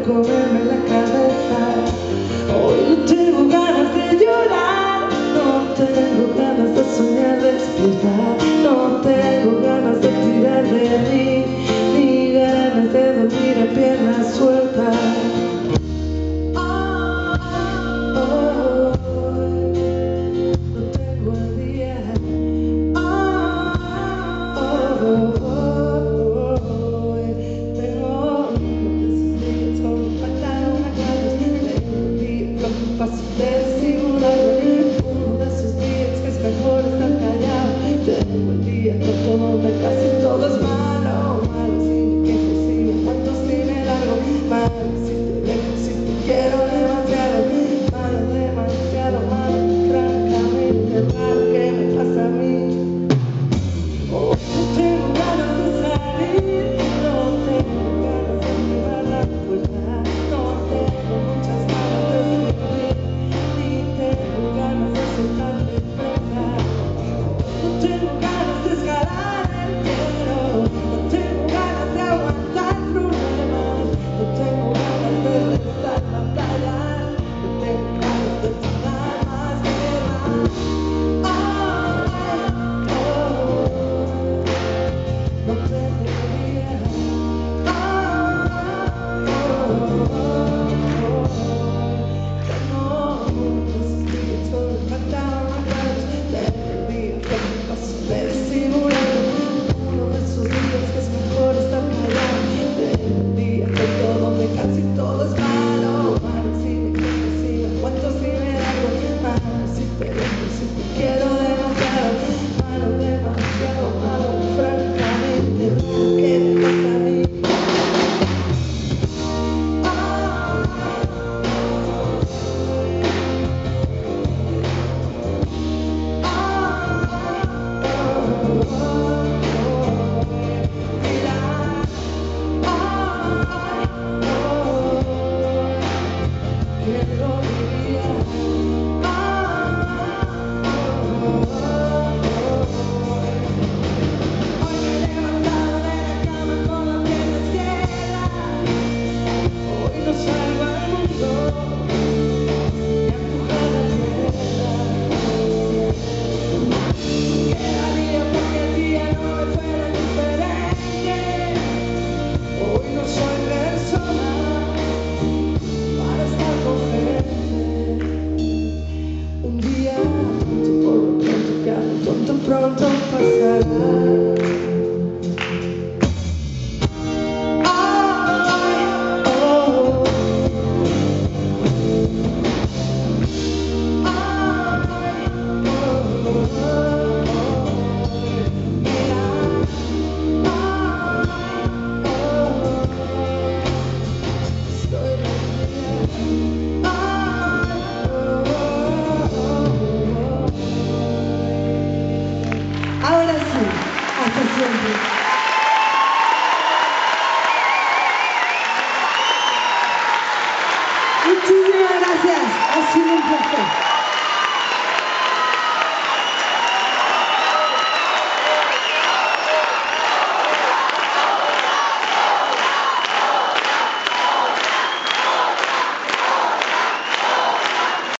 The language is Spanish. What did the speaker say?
comerme la cabeza. Hoy no tengo ganas de llorar, no tengo ganas de soñar despierta, no tengo ganas de tirar de mí, ni ganas de dormir a pierna suelta. Casi todo es malo, malo si me quejo, si me cuento, si me largo, malo si te dejo, si te quiero demasiado, malo, demasiado malo, francamente raro que me pasa a mí. Oh, no tengo ganas de salir, no tengo ganas de cerrar la puerta, no tengo muchas ganas de escribir, ni tengo ganas de soltarte presa. No tengo ganas de escalar. Casi todo es malo, malo si me quejo, si me cuento, si me largo, malo si te dejo, si te quiero demasiado, malo, demasiado malo, francamente, ¿qué me pasa a mí? Pronto pasará. Ahora sí, hasta siempre. Muchísimas gracias, ha sido un placer.